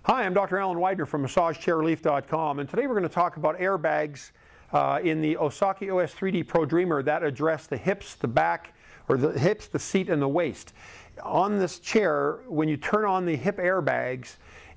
Hi, I'm Dr. Alan Widener from MassageChairRelief.com, and today we're going to talk about airbags in the Osaki OS 3D Pro Dreamer that address the hips, the back, or the hips, the seat, and the waist. On this chair, when you turn on the hip airbags,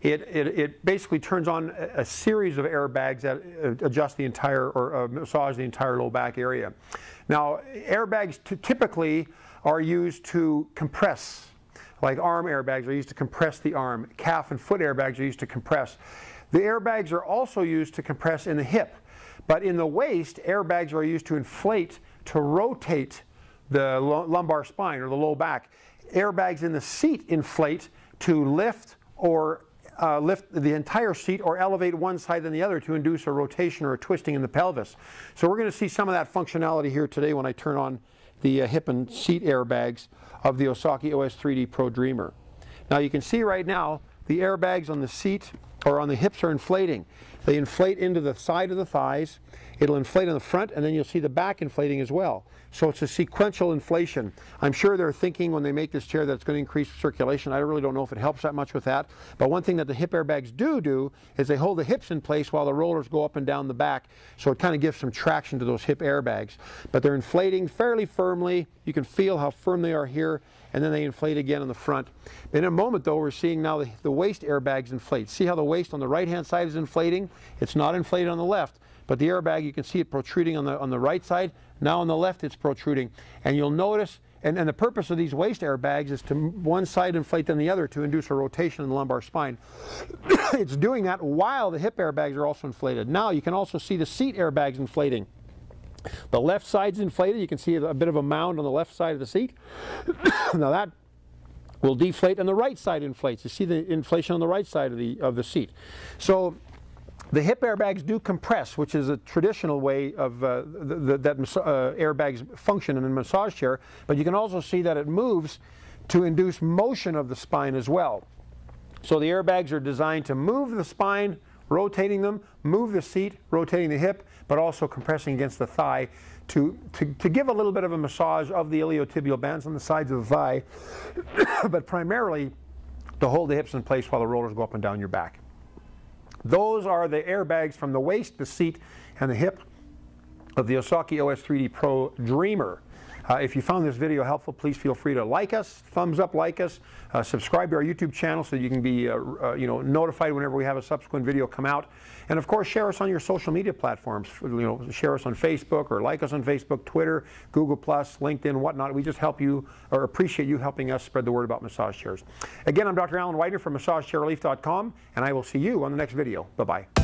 it basically turns on a series of airbags that adjust the entire or massage the entire low back area. Now, airbags typically are used to compress. Like arm airbags are used to compress the arm. Calf and foot airbags are used to compress. The airbags are also used to compress in the hip. But in the waist, airbags are used to inflate, to rotate the lumbar spine or the low back. Airbags in the seat inflate to lift or lift the entire seat or elevate one side than the other to induce a rotation or a twisting in the pelvis. So we're going to see some of that functionality here today when I turn on the hip and seat airbags of the Osaki OS 3D Pro Dreamer. Now you can see right now the airbags on the seat or on the hips are inflating. They inflate into the side of the thighs. It'll inflate on the front, and then you'll see the back inflating as well. So it's a sequential inflation. I'm sure they're thinking when they make this chair that it's going to increase circulation. I really don't know if it helps that much with that. But one thing that the hip airbags do is they hold the hips in place while the rollers go up and down the back. So it kind of gives some traction to those hip airbags. But they're inflating fairly firmly. You can feel how firm they are here, and then they inflate again on the front. In a moment though, we're seeing now the waist airbags inflate. See how the waist on the right hand side is inflating? It's not inflated on the left, but the airbag, you can see it protruding on the right side. Now on the left it's protruding, and you'll notice, and the purpose of these waist airbags is to one side inflate than the other to induce a rotation in the lumbar spine. It's doing that while the hip airbags are also inflated. Now you can also see the seat airbags inflating. The left side's inflated. You can see a bit of a mound on the left side of the seat. Now that will deflate, and the right side inflates. You see the inflation on the right side of the seat. So the hip airbags do compress, which is a traditional way of that airbags function in a massage chair, but you can also see that it moves to induce motion of the spine as well. So the airbags are designed to move the spine, rotating them, move the seat, rotating the hip, but also compressing against the thigh to give a little bit of a massage of the iliotibial bands on the sides of the thigh, but primarily to hold the hips in place while the rollers go up and down your back. Those are the airbags from the waist, the seat, and the hip of the Osaki OS 3D Pro Dreamer. If you found this video helpful, please feel free to like us, thumbs up, like us, subscribe to our YouTube channel so you can be notified whenever we have a subsequent video come out. And of course, share us on your social media platforms. Share us on Facebook or like us on Facebook, Twitter, Google+, LinkedIn, whatnot. We just help you or appreciate you helping us spread the word about massage chairs. Again, I'm Dr. Alan Widener from MassageChairRelief.com, and I will see you on the next video. Bye-bye.